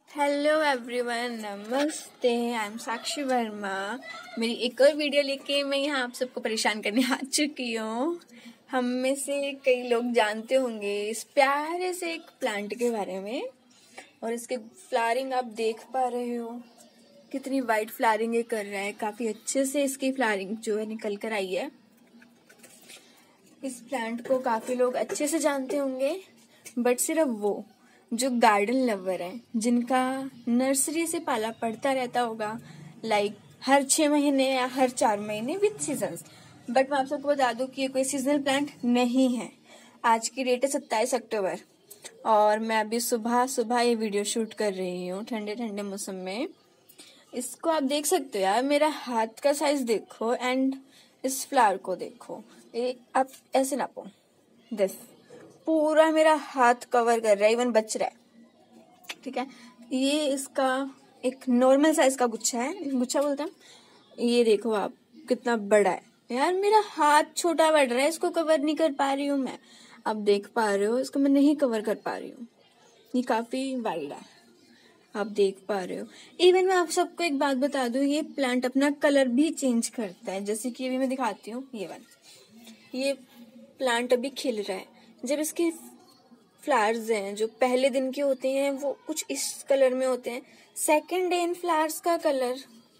Hello everyone, नमस्ते। I am Sakshi Verma. मेरी एक और वीडियो लेके मैं यहाँ आप सबको परेशान करने आ चुकी हूँ। हम में से कई लोग जानते होंगे इस प्यारे से एक प्लांट के बारे में, और इसके फ्लावरिंग आप देख पा रहे हो कितनी वाइट फ्लावरिंग ये कर रहा है। काफी अच्छे से इसकी फ्लावरिंग जो है निकल कर आई है। इस प्लांट को काफी लोग अच्छे से जानते होंगे, बट सिर्फ वो जो गार्डन लवर है, जिनका नर्सरी से पाला पड़ता रहता होगा, लाइक हर 6 महीने या हर 4 महीने विद सीजन्स। बट मैं आप सबको बता दूं कि ये कोई सीजनल प्लांट नहीं है। आज की डेट है 27 अक्टूबर और मैं अभी सुबह सुबह ये वीडियो शूट कर रही हूँ ठंडे ठंडे मौसम में। इसको आप देख सकते हो यार, मेरा हाथ का साइज देखो एंड इस फ्लावर को देखो। आप ऐसे नापो, दिस पूरा मेरा हाथ कवर कर रहा है, इवन बच रहा है। ठीक है, ये इसका एक नॉर्मल साइज का गुच्छा है, गुच्छा बोलते हैं। ये देखो आप कितना बड़ा है यार, मेरा हाथ छोटा बढ़ रहा है, इसको कवर नहीं कर पा रही हूँ मैं। आप देख पा रहे हो, इसको मैं नहीं कवर कर पा रही हूँ। ये काफी वाइड है, आप देख पा रहे हो। इवन मैं आप सबको एक बात बता दूं, ये प्लांट अपना कलर भी चेंज करता है। जैसे कि अभी मैं दिखाती हूँ, ये प्लांट अभी खिल रहा है। जब इसके फ्लावर्स हैं जो पहले दिन के होते हैं वो कुछ इस कलर में होते हैं। सेकेंड डे इन फ्लावर्स का कलर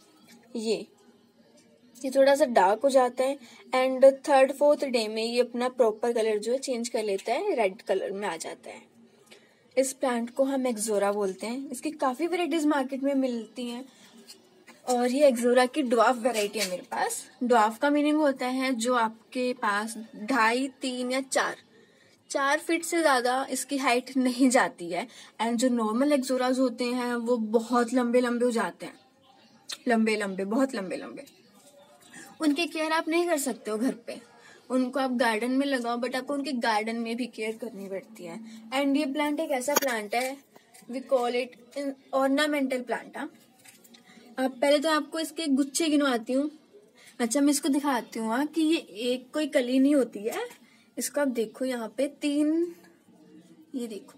ये थोड़ा सा डार्क हो जाता है एंड थर्ड फोर्थ डे में ये अपना प्रॉपर कलर जो है चेंज कर लेता है, रेड कलर में आ जाता है। इस प्लांट को हम एक्सोरा बोलते हैं। इसकी काफी वेराइटीज मार्केट में मिलती हैं और ये एक्सोरा की ड्वार्फ वैरायटी है मेरे पास। ड्वार्फ का मीनिंग होता है जो आपके पास 2.5, 3 या 4 फीट से ज्यादा इसकी हाइट नहीं जाती है। एंड जो नॉर्मल एक्सोराज होते हैं वो बहुत लंबे लंबे हो जाते हैं, लंबे लंबे, बहुत लंबे लंबे। उनकी केयर आप नहीं कर सकते हो घर पे, उनको आप गार्डन में लगाओ, बट आपको उनके गार्डन में भी केयर करनी पड़ती है। एंड ये प्लांट एक ऐसा प्लांट है, we call it ornamental plant. अब पहले तो आपको इसके गुच्छे गिनवाती हूँ। अच्छा, मैं इसको दिखाती हूँ कि ये एक कोई कली नहीं होती है। इसको आप देखो, यहाँ पे 3, ये देखो,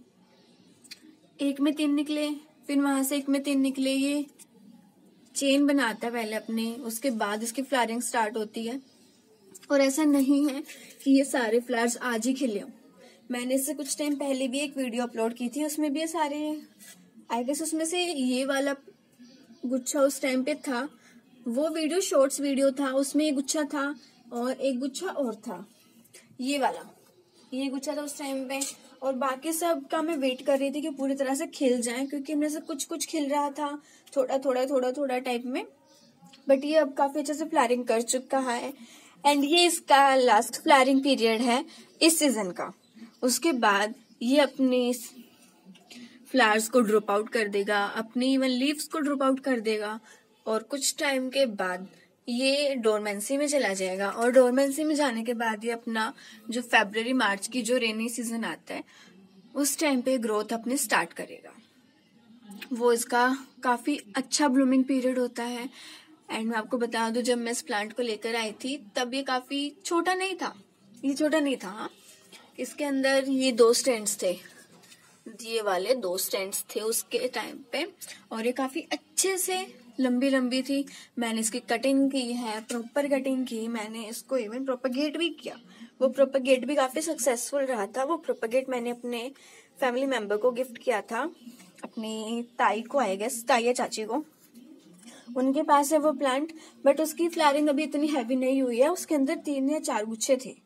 एक में 3 निकले, फिर वहां से एक में 3 निकले। ये चेन बनाता है पहले अपने, उसके बाद इसकी फ्लावरिंग स्टार्ट होती है। और ऐसा नहीं है कि ये सारे फ्लावर्स आज ही खिले हों। मैंने इससे कुछ टाइम पहले भी एक वीडियो अपलोड की थी, उसमें भी ये सारे, आई गेस उसमें से ये वाला गुच्छा उस टाइम पे था। वो वीडियो शॉर्ट्स वीडियो था, उसमें एक गुच्छा था और एक गुच्छा और था, ये वाला, ये गुच्छा था उस टाइम पे। और बाकी सब का मैं वेट कर रही थी कि पूरी तरह से खिल जाए, क्योंकि मेरे से कुछ कुछ खिल रहा था, थोड़ा थोड़ा थोड़ा थोड़ा टाइप में। बट ये अब काफी अच्छे से फ्लावरिंग कर चुका है एंड ये इसका लास्ट फ्लावरिंग पीरियड है इस सीजन का। उसके बाद ये अपनी फ्लावर्स को ड्रॉप आउट कर देगा, अपनी इवन लीव्स को ड्रॉप आउट कर देगा और कुछ टाइम के बाद ये डोरमेंसी में चला जाएगा। और डोरमेंसी में जाने के बाद ये अपना जो फरवरी मार्च की जो रेनी सीजन आता है उस टाइम पे ग्रोथ अपने स्टार्ट करेगा। वो इसका काफी अच्छा ब्लूमिंग पीरियड होता है। एंड मैं आपको बता दूं, जब मैं इस प्लांट को लेकर आई थी तब ये काफी छोटा नहीं था, ये छोटा नहीं था। इसके अंदर ये 2 स्टैंड्स थे, ये वाले 2 स्टैंड्स थे उसके टाइम पे, और ये काफी अच्छे से लंबी लंबी थी। मैंने इसकी कटिंग की है, प्रॉपर कटिंग की। मैंने इसको इवन प्रोपगेट भी किया, वो प्रोपगेट भी काफी सक्सेसफुल रहा था। वो प्रोपगेट मैंने अपने फैमिली मेंबर को गिफ्ट किया था, अपनी ताई को, आई गेस ताई या चाची को, उनके पास है वो प्लांट। बट उसकी फ्लावरिंग अभी इतनी हैवी नहीं हुई है, उसके अंदर 3 या 4 गुच्छे थे।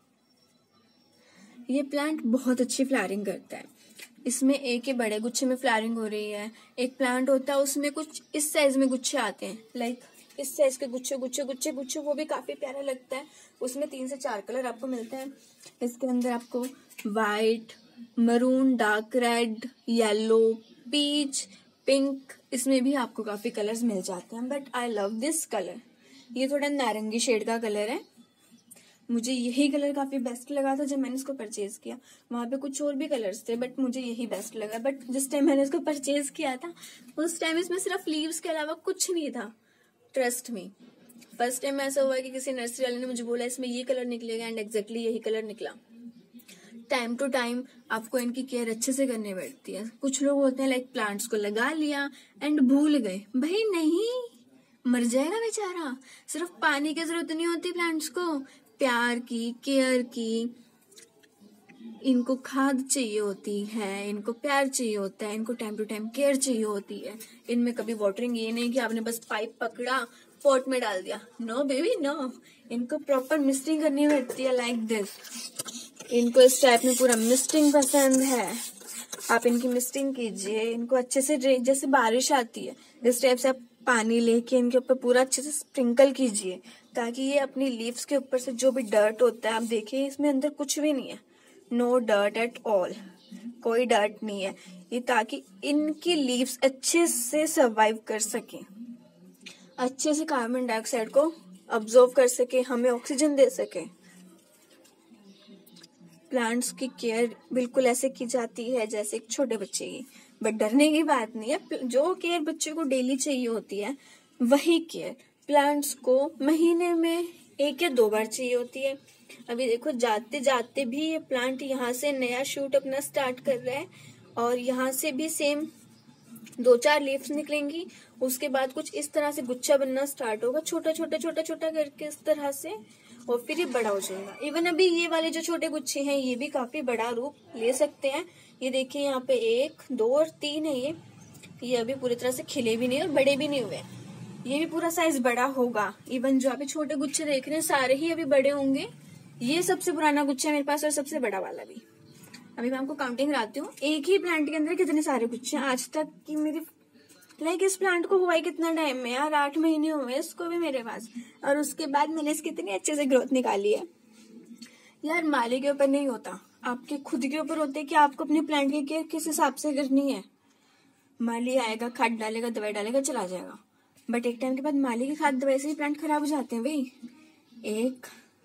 ये प्लांट बहुत अच्छी फ्लावरिंग करता है। इसमें एक ही बड़े गुच्छे में फ्लावरिंग हो रही है। एक प्लांट होता है उसमें कुछ इस साइज में गुच्छे आते हैं, लाइक इस साइज के गुच्छे गुच्छे गुच्छे गुच्छे, वो भी काफी प्यारा लगता है। उसमें 3 से 4 कलर आपको मिलते हैं। इसके अंदर आपको white, maroon, dark red, yellow, peach, pink, इसमें भी आपको काफी कलर्स मिल जाते हैं। But I love this colour. ये थोड़ा नारंगी शेड का कलर है। मुझे यही कलर काफी बेस्ट लगा था जब मैंने इसको परचेज किया। वहां पे कुछ और भी कलर्स थे बट मुझे यही बेस्ट लगा। बट जिस टाइम मैंने इसको परचेज किया था उस टाइम इसमें सिर्फ लीव्स के अलावा कुछ नहीं था। ट्रस्ट मी, फर्स्ट टाइम ऐसा हुआ कि किसी नर्सरी वाले ने मुझे बोला इसमें ये कलर निकलेगा एंड एग्जैक्टली यही कलर निकला। टाइम टू टाइम आपको इनकी केयर अच्छे से करनी पड़ती है। कुछ लोग होते हैं लाइक प्लांट्स को लगा लिया एंड भूल गए, भाई नहीं, मर जाएगा बेचारा। सिर्फ पानी की जरूरत नहीं होती प्लांट्स को, प्यार की, केयर की, इनको खाद चाहिए होती है, इनको प्यार चाहिए होता है, इनको टाइम टू टाइम केयर चाहिए होती है। इनमें कभी वाटरिंग ये नहीं कि आपने बस पाइप पकड़ा पॉट में डाल दिया, नो बेबी नो, इनको प्रॉपर मिस्टिंग करनी पड़ती है लाइक दिस। इनको इस टाइप में पूरा मिस्टिंग पसंद है, आप इनकी मिस्टिंग कीजिए, इनको अच्छे से जैसे बारिश आती है इस टाइप से आप पानी लेके इनके ऊपर पूरा अच्छे से स्प्रिंकल कीजिए, ताकि ये अपनी लीव्स के ऊपर से जो भी डर्ट होता है, आप देखिए इसमें अंदर कुछ भी नहीं है, नो डर्ट एट ऑल, कोई डर्ट नहीं है ये, ताकि इनकी लीव्स अच्छे से सर्वाइव कर सके, अच्छे से कार्बन डाइऑक्साइड को अब्जॉर्व कर सके, हमें ऑक्सीजन दे सके। प्लांट्स की केयर बिल्कुल ऐसे की जाती है जैसे एक छोटे बच्चे की, बट डरने की बात नहीं है। जो केयर बच्चे को डेली चाहिए होती है वही केयर प्लांट्स को महीने में 1 या 2 बार चाहिए होती है। अभी देखो जाते जाते भी ये प्लांट यहाँ से नया शूट अपना स्टार्ट कर रहा है और यहाँ से भी सेम 2-4 लीव्स निकलेंगी, उसके बाद कुछ इस तरह से गुच्छा बनना स्टार्ट होगा, छोटा छोटा छोटा छोटा करके इस तरह से, और फिर ये बड़ा हो जाएगा। इवन अभी ये वाले जो छोटे गुच्छे हैं ये भी काफी बड़ा रूप ले सकते हैं। ये देखिए यहाँ पे 1, 2 और 3 है ये अभी पूरी तरह से खिले भी नहीं और बड़े भी नहीं हुए, ये भी पूरा साइज बड़ा होगा। इवन जो अभी छोटे गुच्छे देख रहे हैं सारे ही अभी बड़े होंगे। ये सबसे पुराना गुच्छा है मेरे पास और सबसे बड़ा वाला भी। अभी मैं आपको काउंटिंग कराती हूँ, एक ही प्लांट के अंदर कितने सारे गुच्छे हैं आज तक की मेरी, लाइक इस प्लांट को हुआ है कितना टाइम में यार, 8 महीने हुए इसको भी मेरे पास, और उसके बाद मैंने इसकी इतनी अच्छे से ग्रोथ निकाली है। यार माली के ऊपर नहीं होता, आपके खुद के ऊपर होता है कि आपको अपने प्लांट की केयर किस हिसाब से करनी है। माली आएगा, खाद डालेगा, दवाई डालेगा, चला जाएगा, बट एक टाइम के बाद माली की खाद दवाई से ही प्लांट खराब हो जाते हैं भाई। 1,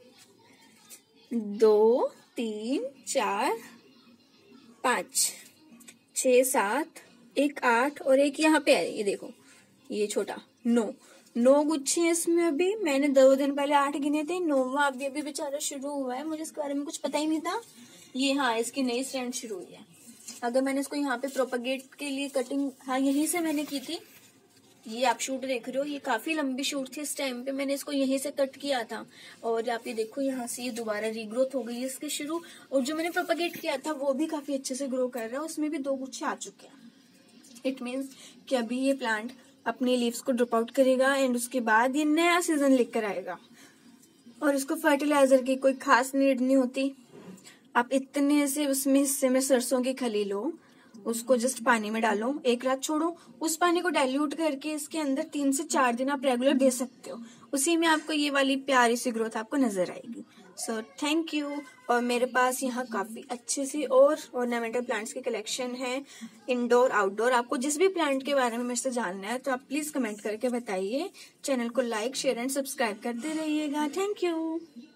2, 3, 4, 5, 6, 7, 1 8 और एक यहाँ पे है, ये देखो ये छोटा 9 गुच्छे हैं इसमें। अभी मैंने 2 दिन पहले 8 गिने थे, 9वां अभी बेचारा शुरू हुआ है, मुझे इसके बारे में कुछ पता ही नहीं था। ये हाँ इसकी नई स्ट्रैंड शुरू हुई है। अगर मैंने इसको यहाँ पे प्रोपगेट के लिए कटिंग, हाँ यहीं से मैंने की थी, ये आप शूट देख रहे हो, ये काफी लंबी शूट थी इस टाइम पे, मैंने इसको यहीं से कट किया था और आप ये देखो यहाँ से ये दोबारा रीग्रोथ हो गई है इसके शुरू, और जो मैंने प्रोपगेट किया था वो भी काफी अच्छे से ग्रो कर रहा है, उसमें भी 2 गुच्छे आ चुके हैं। इट मीन्स कि अभी ये प्लांट अपनी लीव्स को ड्रॉप आउट करेगा एंड उसके बाद ये नया सीजन लेकर आएगा, और इसको फर्टिलाइजर की कोई खास नीड नहीं होती। आप इतने से उसमें हिस्से में सरसों की खली लो, उसको जस्ट पानी में डालो, 1 रात छोड़ो, उस पानी को डाइल्यूट करके इसके अंदर 3 से 4 दिन आप रेगुलर दे सकते हो, उसी में आपको ये वाली प्यारी सी ग्रोथ आपको नजर आएगी। So thank you. और मेरे पास यहाँ काफी अच्छे से और ऑर्नामेंटल प्लांट्स की कलेक्शन है, इंडोर आउटडोर। आपको जिस भी प्लांट के बारे में मेरे से जानना है तो आप प्लीज कमेंट करके बताइए। चैनल को लाइक, शेयर एंड सब्सक्राइब करते रहिएगा। Thank you.